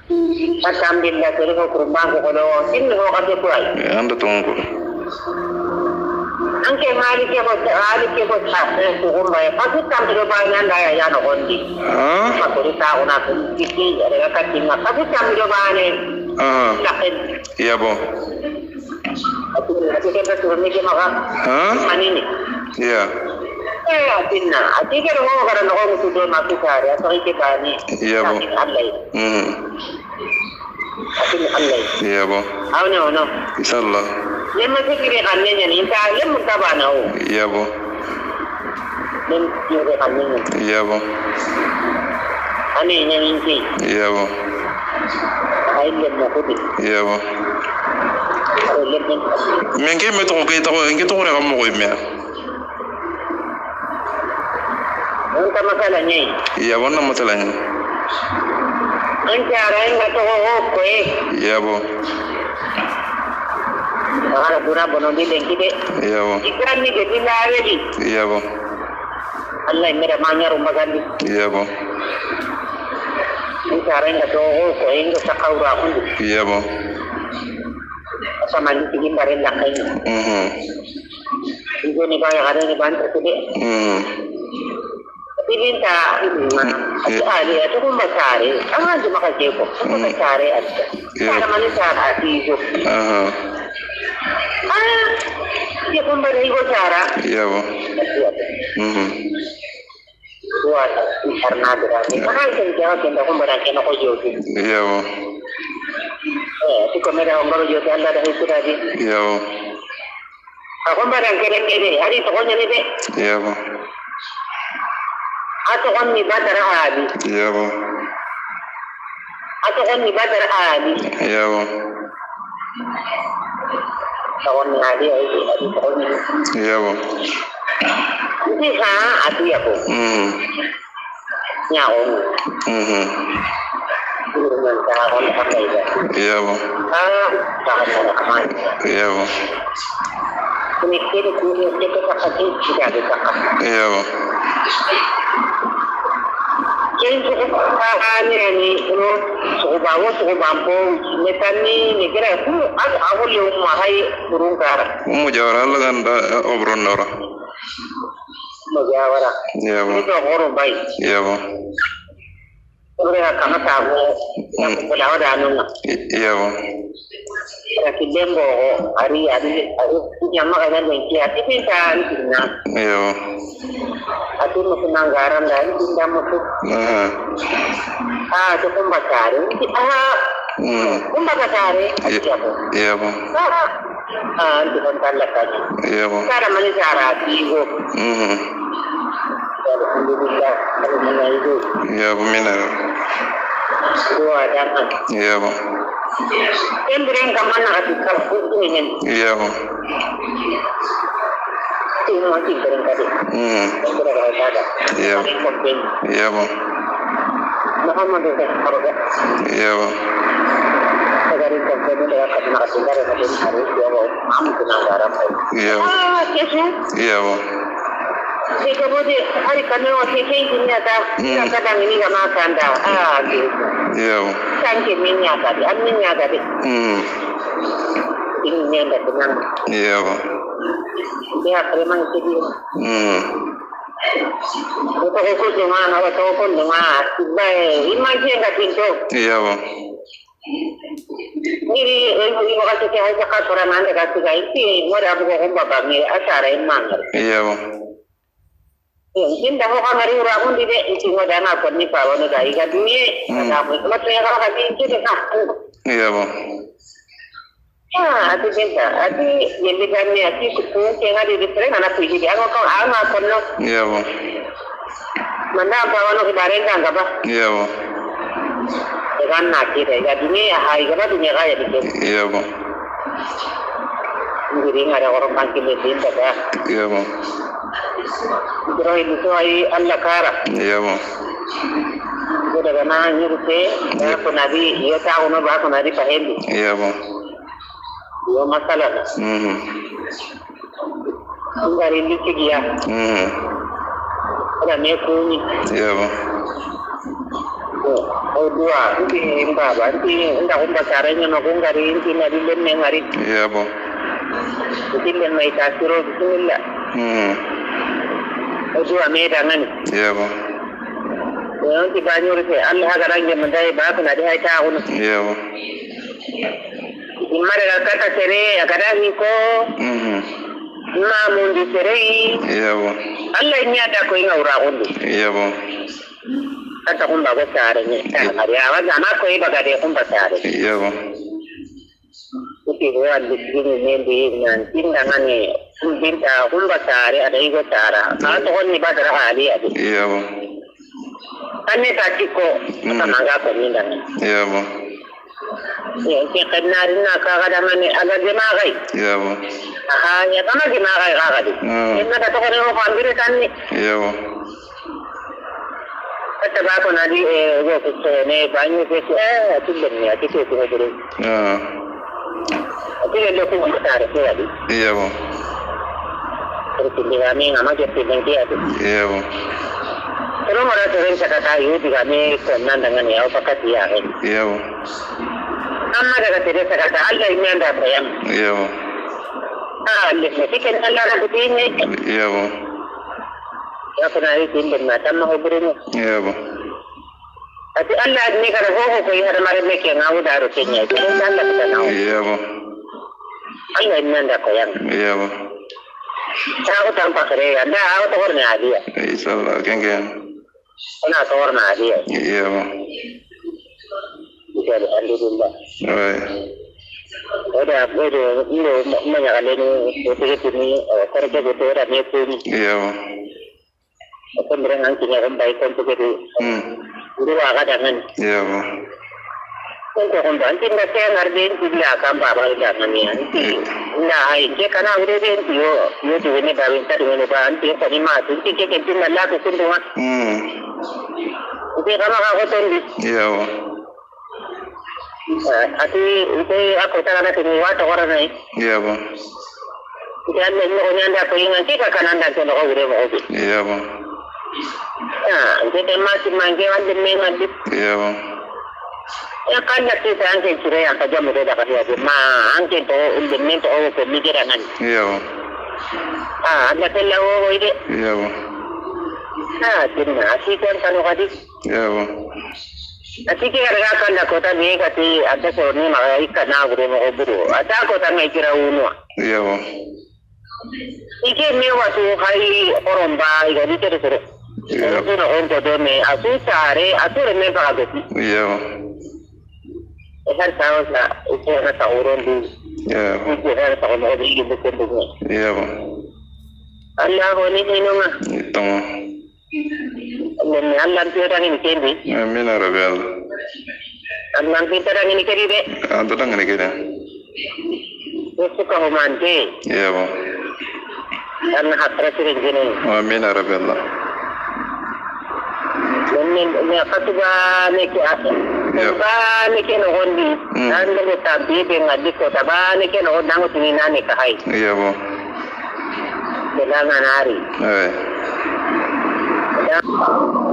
Alhamdulillah tere ko kurban ko do tin ko ka te kuai anda tongo anke mali ke ko ta ko ko mai pa tu tam do ba nan da ya no gondi ma ko ta una ko kiki re ka tinga pa tu tam do ba ne ya bo ati ke ba tu ne ke maka manini ya atinna ati ke ro ko ra no ko tu do ma ku sare to ke ba ni ya bo atin Allah ya bo no inshallah lemma fikire kanne ni ta lemma tabana o ya bo lem fikire kanne ya bo ane ni ni ya bo ay lemma ko di ya bo men ke me to re ga mo go me on ta masala ni ya wonna masala ni Anjara inga to ko ya bo ara pura bono di lengkide ya bo ikran ni gedi laawedi ya bo Allah mera manya rumah gandi ya bo Anjara inga to ko inga sakawra undi ya bo sama ni tingin bareng lakai Ibu ni bayar ada ni bantu tu Pilinta ali itu pun besar. Aman cuma kerja kok. Cuma besar aja. Cara mana cara itu? Dia pun beri cara. Iya, Bu. Buat karena berani. Mana yang jawab kita pun berani nak jawab. Iya, Bu. Si kamera orang jawab anda dah itu tadi. Iya, Bu. Aku berani kere hari tu kau ni deh. Iya, Bu. Atau kan ni badar abi. Iya, Bu. Atau kan ni badar abi. Iya, Bu. Tahun ni abi tahun ni. Iya, Bu. Ini ati aku. Nyaong. Dengan cara orang pakai dia. Iya, Bu. Cara kaman. Iya, Bu. Ini kiri kita pakai tidak ada. Iya, Bu. Jadi ni suku bambu, metani ni kira aku awal yang mahai burung kara. Mujawara lagan da obron nora. Mujawara. Iya, Bu. Itu orang baik. Iya, Bu. Mereka kama tahu yang berlawan dengan. Iya, Bu. Tapi dembo hari yang makan dengan dia itu kan. Iya, Bu. Aku masih nanggaran dan tidak masuk. Cukup besar. Besar. Iya, Bu. Itu kan lagi. Iya, Bu. Cara mana cara itu? Alhamdulillah. Alhamdulillah itu. Iya, Bu. Minar. Dua jangan. Iya, Bu. Yang beri kemana hati kalau ini? Iya, Bu. Ini masih beri tadi. Iya. Iya, Bu. Muhammad itu harga. Iya, Bu. Dari komplain dia kata nak tinggal di hari dia mau penanggaran. Iya, Bu. Kesu? Iya, Bu. Kemudian hari kami waktu ini ada kadang ini nggak makan dah. Gitu. Iya, Bu. Tangki minyak tadi, minyak tadi. Ini ada dengan. Iya, Bu. Dia memang sedih. Itu dengan ataupun dengan baik. Imajin nggak pintu. Iya, Bu. Ini ibu kata saya cakap orang anda kata saya ini mau ada bukan bapak ni acara imam. Iya, Bu. Mungkin dah orang hari orang pun tidak itu mau dana pun ni pak orang dah ikat ni. Ada apa? Macam kalau kaki itu dah. Iya, Bu. Ati benta, ati yendi ganni ati kupu kenga di disere anak puji dia kau anak kono. Iya, Bu. Mana apa wano kemarin kan apa? Iya, Bu. Dengan naki deh, jadi ni hari kena dunia kaya di sini. Iya, Bu. Jadi ada orang panggil mesin dah. Iya, Bu. Terus itu ay Allah kara. Iya, Bu. Sudah kena nyurute, ya nabi, ya tahu no bah nabi pahendi. Iya, Bu. Yo masalah. Enggak ini dia. Ada mekuni. Iya, Bu. dua ini mbak inda kumba caranya ngari ini nadilen ngari iya bo dilen mai tasiro bismillah dua medangan iya bo yang tibanyo se Allah garanje mandai ba kana dai ta hun iya bo imare kata sere agada ko na mundi sere iya bo Allah ini ada ko ina ura hundu iya bo kata kumba ko sare ni hari awan ana ko iba gade kumba sare iya bo kuti ruwan disini nendi nan tindangan ni binta kumba sare ada igo sara ka to honni badara hali adi iya bo anne ta ciko tamanga ko nindan iya bo ya ke kanarina ka gada mane aga jemagai iya bo aha ya kama jemagai ka gadi inna ka to ko no fambire tanni iya bo kata ba ko nadi go ko ne banyu ke tulen ni ati ko ko dure ati le ko mutare ke adi iya bo terus kami ngama jadi nanti adi iya bo terus mara sering kata yu di kami konan dengan ya pakat dia kan iya bo amma daga tire kata Allah ini anda sayang iya bo le kan Allah na butini iya bo ya kana yi tin da matan mahuburin iya bo ati Allah ne kada ho ko yi har mare me ke ngawu da rokin ya kin Allah ka nawo iya bo Allah ini anda sayang iya bo ta ko tanpa kare anda aw to horne adiya inshallah kengen ana to horne adiya iya bo ya alhamdulillah oi ada ini menyalahkan itu ini kerja itu ada mesin iya bo pemberangan tinggal baik untuk itu dua kadang iya bo untuk membantu mereka ngerjain juga akan bawa jangan ya nah ini karena udah yo tuh ini baru tadi ini bantu kami masuk kita tinggal laku semua itu karena aku tuh iya bo ati itu aku tangan itu waktu orang ini iya bo dan ini anda pengen kita kan anda kalau kau udah mau iya bo jadi masih manggilan demi mandi iya bo ya kan kita angkat cerai yang saja mudah dapat ya angkat to demi to pemikiran iya bo anda selalu ini iya bo jadi asik kan kalau kadi iya bo asik kerja kan dah kota ni kati ada sorni makai kana guru mau guru ada kota ni kira unu iya bo iki mewa tu hai orang baik jadi terus itu orang bodoh ni asu cari asu remeh bagai iya bo kan tahu lah itu orang tahu orang tu iya bo itu orang tahu orang itu bukan bukan iya bo Allah ini mah itu Allah tu orang ini kendi amin ya rabbi Allah tu orang ini kendi deh anta ngene kene suka humante iya bo karena hatra sering gini amin ya rabbi ini apa tu ni ni kena hondi dan le tabi dengan diko tabane kena hodang tinina ni kahai iya bo dengan hari